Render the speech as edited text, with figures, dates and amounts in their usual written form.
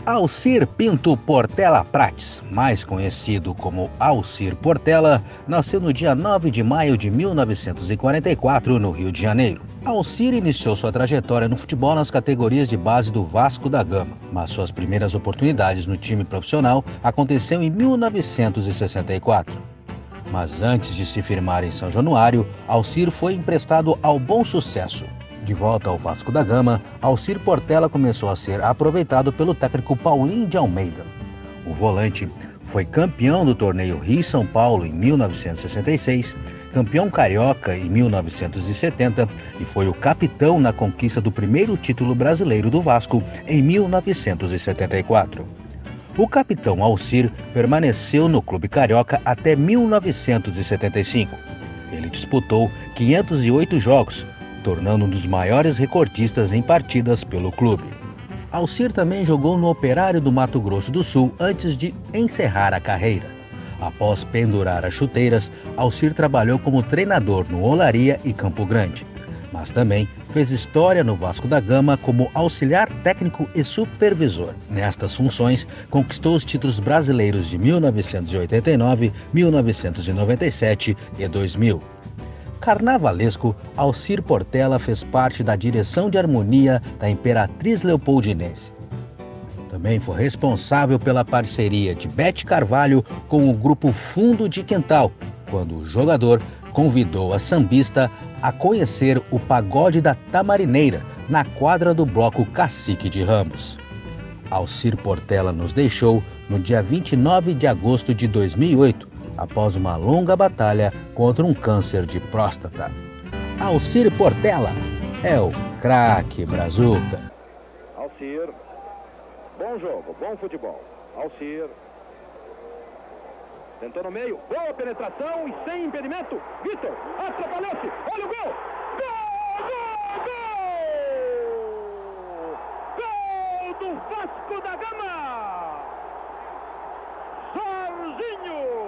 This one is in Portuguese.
Alcir Pinto Portela Prates, mais conhecido como Alcir Portela, nasceu no dia 9 de maio de 1944, no Rio de Janeiro. Alcir iniciou sua trajetória no futebol nas categorias de base do Vasco da Gama, mas suas primeiras oportunidades no time profissional aconteceram em 1964. Mas antes de se firmar em São Januário, Alcir foi emprestado ao Bom Sucesso. De volta ao Vasco da Gama, Alcir Portela começou a ser aproveitado pelo técnico Paulinho de Almeida. O volante foi campeão do torneio Rio-São Paulo em 1966, campeão carioca em 1970 e foi o capitão na conquista do primeiro título brasileiro do Vasco em 1974. O capitão Alcir permaneceu no clube carioca até 1975. Ele disputou 508 jogos, tornando um dos maiores recordistas em partidas pelo clube. Alcir também jogou no Operário do Mato Grosso do Sul antes de encerrar a carreira. Após pendurar as chuteiras, Alcir trabalhou como treinador no Olaria e Campo Grande, mas também fez história no Vasco da Gama como auxiliar técnico e supervisor. Nestas funções, conquistou os títulos brasileiros de 1989, 1997 e 2000. Carnavalesco, Alcir Portela fez parte da direção de harmonia da Imperatriz Leopoldinense. Também foi responsável pela parceria de Bete Carvalho com o grupo Fundo de Quintal, quando o jogador convidou a sambista a conhecer o Pagode da Tamarineira, na quadra do bloco Cacique de Ramos. Alcir Portela nos deixou no dia 29 de agosto de 2008, após uma longa batalha contra um câncer de próstata. Alcir Portela é o craque brazuca. Alcir, bom jogo, bom futebol. Alcir tentou no meio, boa penetração e sem impedimento. Vitor, atrapalhou-se, olha o gol! Gol do Vasco da Gama! Jorginho!